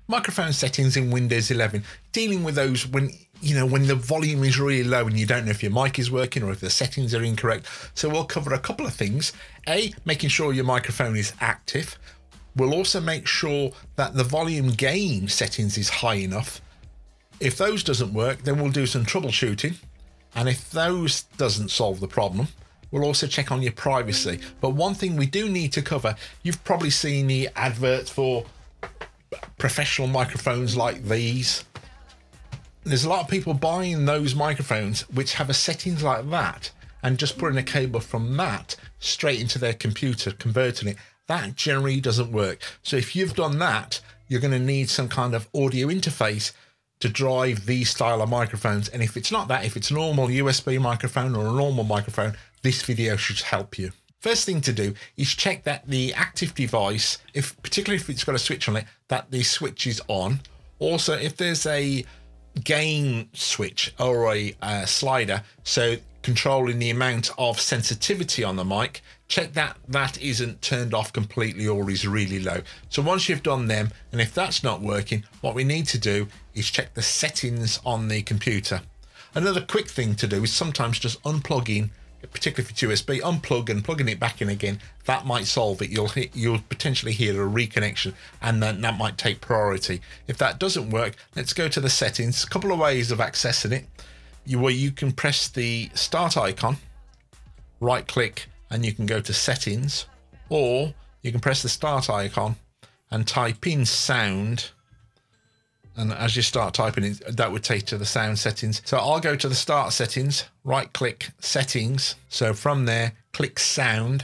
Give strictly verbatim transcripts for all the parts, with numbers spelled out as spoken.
Microphone settings in Windows eleven, dealing with those when, you know, when the volume is really low and you don't know if your mic is working or if the settings are incorrect. So we'll cover a couple of things. A, making sure your microphone is active. We'll also make sure that the volume gain settings is high enough. If those doesn't work, then we'll do some troubleshooting. And if those doesn't solve the problem, we'll also check on your privacy. But one thing we do need to cover, you've probably seen the adverts for professional microphones like these. There's a lot of people buying those microphones which have a settings like that and just putting a cable from that straight into their computer, converting it. That generally doesn't work. So if you've done that, you're going to need some kind of audio interface to drive these style of microphones. And if it's not that, if it's a normal U S B microphone or a normal microphone, this video should help you. First thing to do is check that the active device, if particularly if it's got a switch on it, that the switch is on. Also, if there's a gain switch or a uh, slider, so controlling the amount of sensitivity on the mic, check that that isn't turned off completely or is really low. So once you've done them, and if that's not working, what we need to do is check the settings on the computer. Another quick thing to do is sometimes just unplugging, particularly if it's U S B, unplug and plugging it back in again. That might solve it. You'll hit, you'll potentially hear a reconnection, and then that might take priority. If that doesn't work, let's go to the settings. A couple of ways of accessing it. You, where you can press the start icon, right click, and you can go to settings, or you can press the start icon and type in sound. And as you start typing it, that would take you to the sound settings. So I'll go to the start settings, right click settings. So from there, click sound.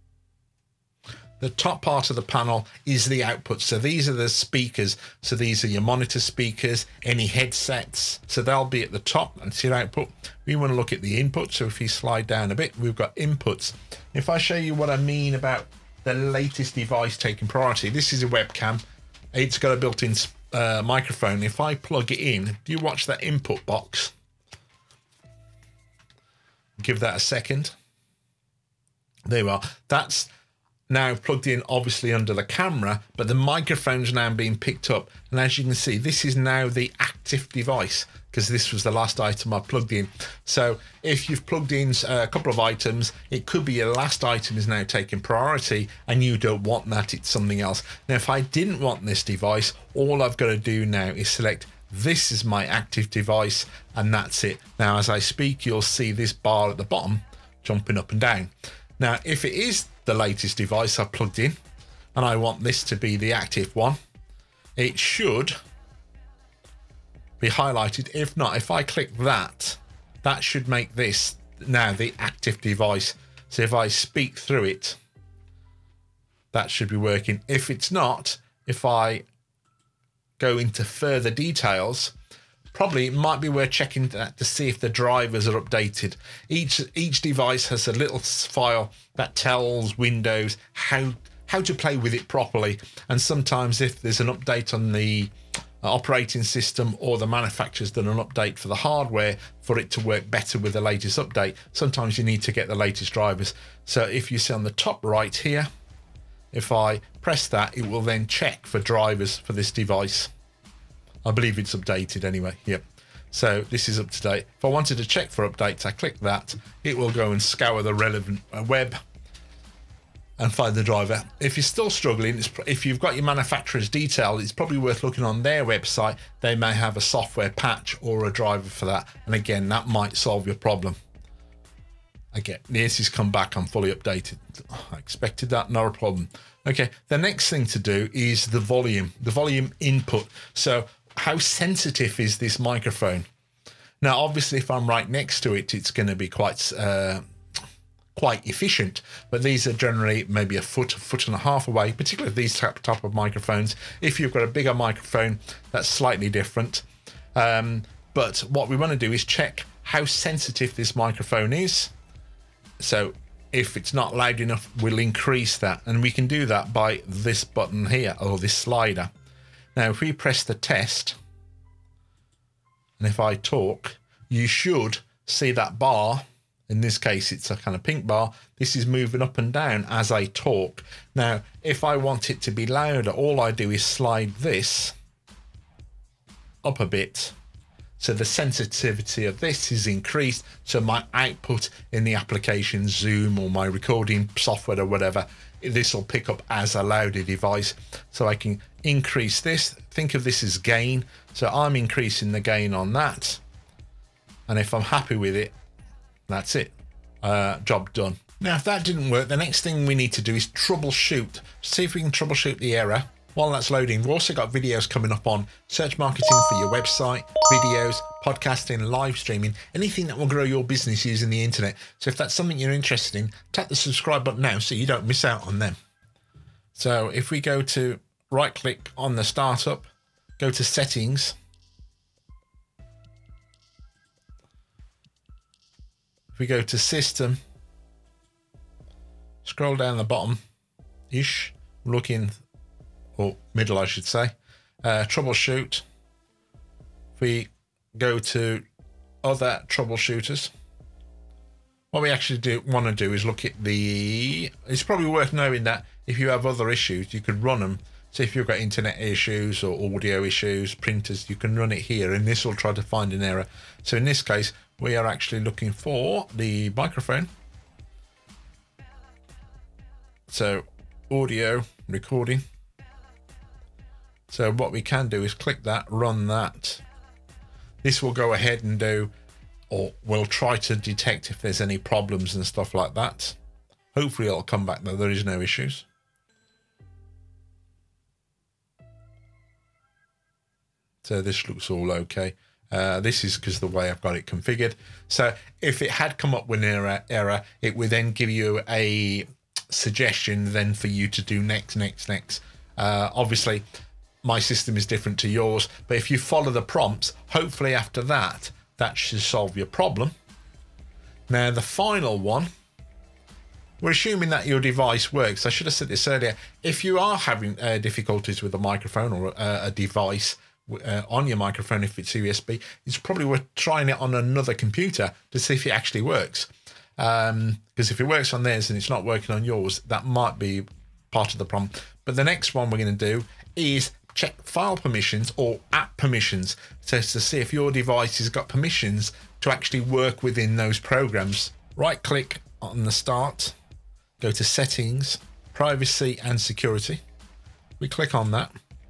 The top part of the panel is the output. So these are the speakers. So these are your monitor speakers, any headsets. So they'll be at the top. And see your output. We want to look at the input. So if you slide down a bit, we've got inputs. If I show you what I mean about the latest device taking priority, this is a webcam. It's got a built-in uh, microphone. If I plug it in, do you watch that input box? Give that a second. There you are. That's now plugged in obviously under the camera, but the microphone's now being picked up. And as you can see, this is now the active device because this was the last item I plugged in. So if you've plugged in a couple of items, it could be your last item is now taking priority and you don't want that, it's something else. Now, if I didn't want this device, all I've got to do now is select this is my active device, and that's it. Now, as I speak, you'll see this bar at the bottom jumping up and down. Now, if it is the latest device I plugged in and I want this to be the active one, it should be highlighted. If not, if I click that, that should make this now the active device. So if I speak through it, that should be working. If it's not, if I go into further details, probably it might be worth checking that to see if the drivers are updated. Each each device has a little file that tells Windows how how to play with it properly. And sometimes if there's an update on the operating system or the manufacturer's done an update for the hardware for it to work better with the latest update, sometimes you need to get the latest drivers. So if you see on the top right here, if I press that, it will then check for drivers for this device. I believe it's updated anyway. Yep. So this is up to date. If I wanted to check for updates, I click that. It will go and scour the relevant web and find the driver. If you're still struggling, it's, if you've got your manufacturer's detail, it's probably worth looking on their website. They may have a software patch or a driver for that. And again, that might solve your problem. Again, this has come back. I'm fully updated. I expected that, not a problem. Okay, the next thing to do is the volume, the volume input. So how sensitive is this microphone? Now, obviously, if I'm right next to it, it's going to be quite uh, quite efficient. But these are generally maybe a foot, a foot and a half away, particularly these type, type of microphones. If you've got a bigger microphone, that's slightly different. Um, but what we want to do is check how sensitive this microphone is. So if it's not loud enough, we'll increase that. And we can do that by this button here, or this slider. Now, if we press the test, and if I talk, you should see that bar. In this case, it's a kind of pink bar. This is moving up and down as I talk. Now, if I want it to be louder, all I do is slide this up a bit. So the sensitivity of this is increased. So my output in the application, Zoom or my recording software or whatever, this will pick up as a louder device. So I can increase this. Think of this as gain. So I'm increasing the gain on that. And if I'm happy with it, that's it. Uh, job done. Now, if that didn't work, the next thing we need to do is troubleshoot. See if we can troubleshoot the error. While that's loading, we've also got videos coming up on search marketing for your website, videos, podcasting, live streaming, anything that will grow your business using the internet. So if that's something you're interested in, tap the subscribe button now so you don't miss out on them. So if we go to right click on the startup, go to settings. If we go to system, scroll down the bottom ish, looking or middle, I should say, uh, troubleshoot. If we go to other troubleshooters, what we actually do want to do is look at the, it's probably worth knowing that if you have other issues, you could run them. So if you've got internet issues or audio issues, printers, you can run it here and this will try to find an error. So in this case, we are actually looking for the microphone. So audio recording. So what we can do is click that, run that. This will go ahead and do, or we'll try to detect if there's any problems and stuff like that. Hopefully it'll come back that there is no issues. So this looks all okay. Uh, this is because the way I've got it configured. So if it had come up with an error, error, it would then give you a suggestion then for you to do next, next, next. Uh, obviously, my system is different to yours, but if you follow the prompts, hopefully after that, that should solve your problem. Now, the final one, we're assuming that your device works. I should have said this earlier. If you are having uh, difficulties with a microphone or uh, a device uh, on your microphone, if it's U S B, it's probably worth trying it on another computer to see if it actually works. Um, because if it works on theirs and it's not working on yours, that might be part of the problem. But the next one we're going to do is check file permissions or app permissions, so to see if your device has got permissions to actually work within those programs. Right click on the start, go to settings, privacy and security. We click on that,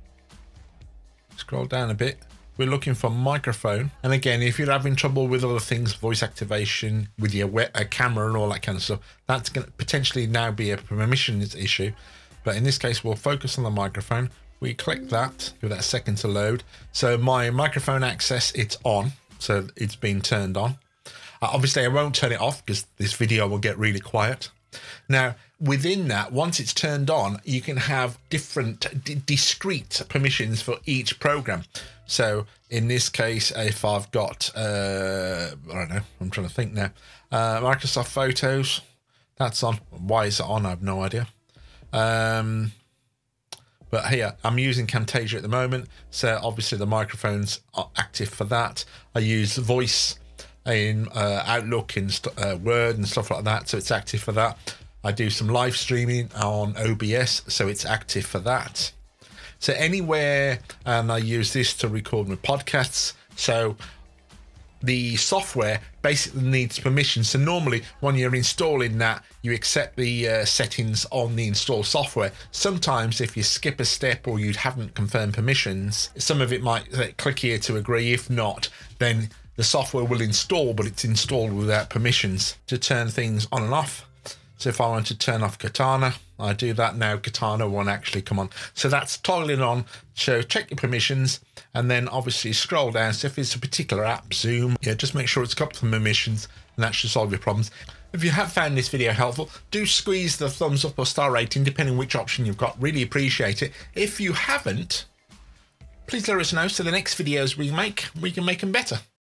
scroll down a bit. We're looking for microphone. And again, if you're having trouble with other things, voice activation with your web, a camera and all that kind of stuff, that's going to potentially now be a permissions issue. But in this case, we'll focus on the microphone. We click that, give that a second to load. So my microphone access, it's on. So it's been turned on. Uh, obviously, I won't turn it off because this video will get really quiet. Now, within that, once it's turned on, you can have different discrete permissions for each program. So in this case, if I've got, uh, I don't know, I'm trying to think now, uh, Microsoft Photos, that's on. Why is it on? I have no idea. Um, but here, I'm using Camtasia at the moment. So obviously the microphones are active for that. I use voice in uh, Outlook and uh, Word and stuff like that, so it's active for that. I do some live streaming on O B S, so it's active for that. So anywhere, and I use this to record my podcasts. So the software basically needs permission. So normally when you're installing that, you accept the uh, settings on the installed software. Sometimes if you skip a step or you haven't confirmed permissions, some of it might say, click here to agree. If not, then the software will install, but it's installed without permissions to turn things on and off. So if I want to turn off Katana, I do that now. Katana won't actually come on. So that's toggling on. So check your permissions and then obviously scroll down. So if it's a particular app, Zoom, yeah, just make sure it's got some permissions and that should solve your problems. If you have found this video helpful, do squeeze the thumbs up or star rating, depending which option you've got. Really appreciate it. If you haven't, please let us know so the next videos we make, we can make them better.